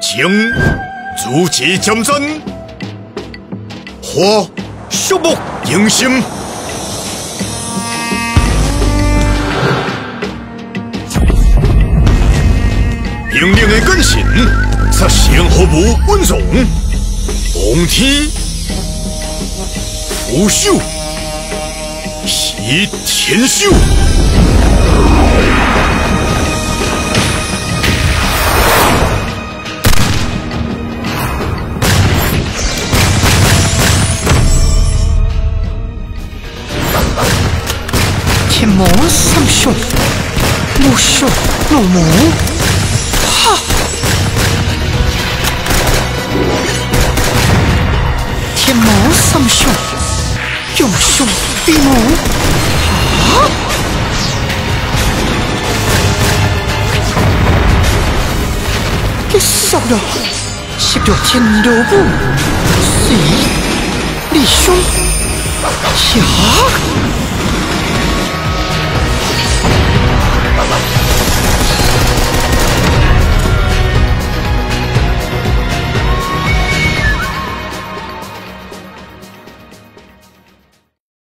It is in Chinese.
情足其江山，花树木迎心。命令的更新，使先后部稳重，奉天福寿，喜天寿。 天魔三凶，木凶怒魔。 天魔三凶，用凶逼魔。啊！给烧了，吸着天罗布，谁？李兄，呀！